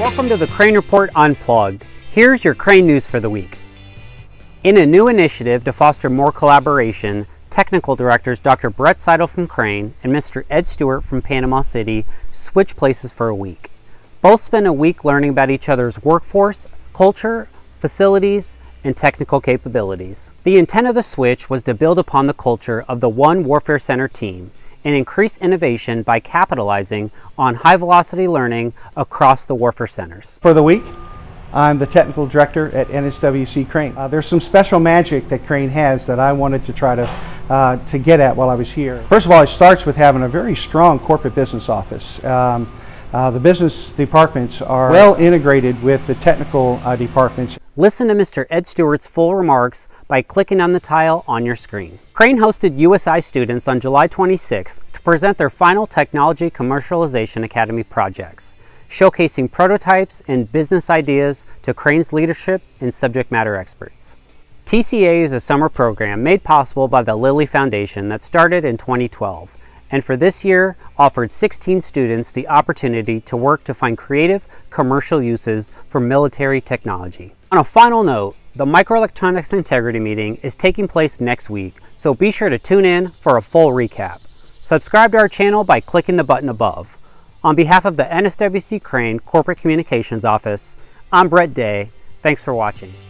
Welcome to the Crane Report Unplugged. Here's your Crane news for the week. In a new initiative to foster more collaboration, technical directors Dr. Brett Seidel from Crane and Mr. Ed Stewart from Panama City switch places for a week. Both spend a week learning about each other's workforce, culture, facilities, and technical capabilities. The intent of the switch was to build upon the culture of the One Warfare Center team and increase innovation by capitalizing on high-velocity learning across the Warfare Centers. For the week, I'm the technical director at NSWC Crane. There's some special magic that Crane has that I wanted to try to get at while I was here. First of all, it starts with having a very strong corporate business office. The business departments are well integrated with the technical departments. Listen to Mr. Ed Stewart's full remarks by clicking on the tile on your screen. Crane hosted USI students on July 26th to present their final Technology Commercialization Academy projects, showcasing prototypes and business ideas to Crane's leadership and subject matter experts. TCA is a summer program made possible by the Lilly Foundation that started in 2012, and for this year offered 16 students the opportunity to work to find creative commercial uses for military technology. On a final note, the Microelectronics Integrity Meeting is taking place next week, so be sure to tune in for a full recap. Subscribe to our channel by clicking the button above. On behalf of the NSWC Crane Corporate Communications Office, I'm Brett Day. Thanks for watching.